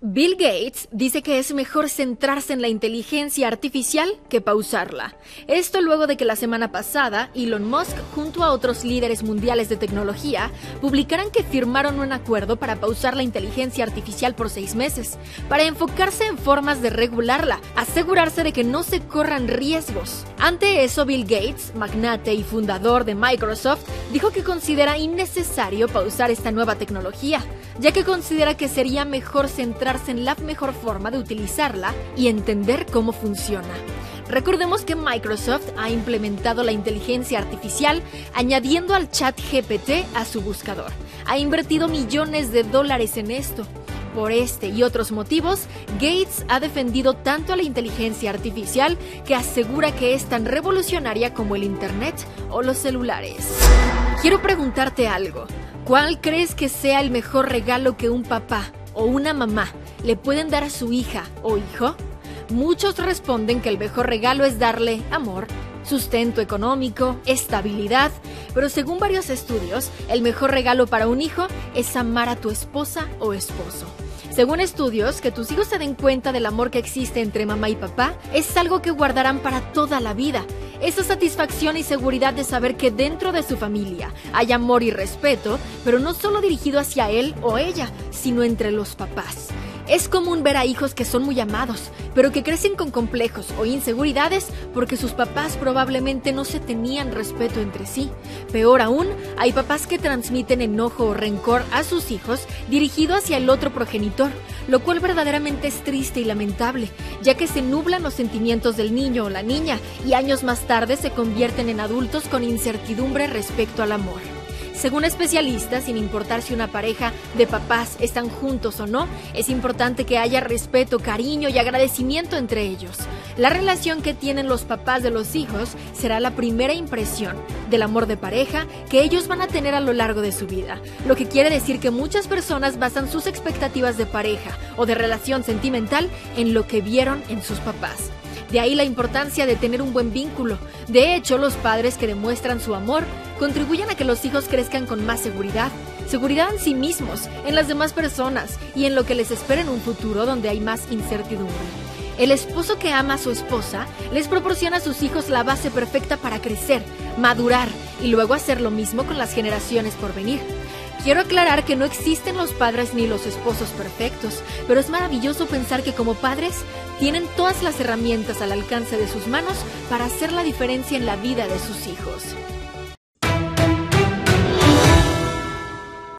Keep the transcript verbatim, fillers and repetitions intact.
Bill Gates dice que es mejor centrarse en la inteligencia artificial que pausarla. Esto luego de que la semana pasada Elon Musk, junto a otros líderes mundiales de tecnología, publicaran que firmaron un acuerdo para pausar la inteligencia artificial por seis meses, para enfocarse en formas de regularla, asegurarse de que no se corran riesgos. Ante eso, Bill Gates, magnate y fundador de Microsoft, dijo que considera innecesario pausar esta nueva tecnología, ya que considera que sería mejor centrar en la mejor forma de utilizarla y entender cómo funciona. Recordemos que Microsoft ha implementado la inteligencia artificial añadiendo al chat G P T a su buscador. Ha invertido millones de dólares en esto. Por este y otros motivos, Gates ha defendido tanto a la inteligencia artificial que asegura que es tan revolucionaria como el Internet o los celulares. Quiero preguntarte algo. ¿Cuál crees que sea el mejor regalo que un papá o una mamá le pueden dar a su hija o hijo? Muchos responden que el mejor regalo es darle amor, sustento económico, estabilidad, pero según varios estudios, el mejor regalo para un hijo es amar a tu esposa o esposo. Según estudios, que tus hijos se den cuenta del amor que existe entre mamá y papá es algo que guardarán para toda la vida. Esa satisfacción y seguridad de saber que dentro de su familia hay amor y respeto, pero no solo dirigido hacia él o ella, sino entre los papás. Es común ver a hijos que son muy amados, pero que crecen con complejos o inseguridades porque sus papás probablemente no se tenían respeto entre sí. Peor aún, hay papás que transmiten enojo o rencor a sus hijos dirigido hacia el otro progenitor, lo cual verdaderamente es triste y lamentable, ya que se nublan los sentimientos del niño o la niña y años más tarde se convierten en adultos con incertidumbre respecto al amor. Según especialistas, sin importar si una pareja de papás están juntos o no, es importante que haya respeto, cariño y agradecimiento entre ellos. La relación que tienen los papás de los hijos será la primera impresión del amor de pareja que ellos van a tener a lo largo de su vida, lo que quiere decir que muchas personas basan sus expectativas de pareja o de relación sentimental en lo que vieron en sus papás. De ahí la importancia de tener un buen vínculo. De hecho, los padres que demuestran su amor contribuyen a que los hijos crezcan con más seguridad. Seguridad en sí mismos, en las demás personas y en lo que les espera en un futuro donde hay más incertidumbre. El esposo que ama a su esposa les proporciona a sus hijos la base perfecta para crecer, madurar y luego hacer lo mismo con las generaciones por venir. Quiero aclarar que no existen los padres ni los esposos perfectos, pero es maravilloso pensar que como padres tienen todas las herramientas al alcance de sus manos para hacer la diferencia en la vida de sus hijos.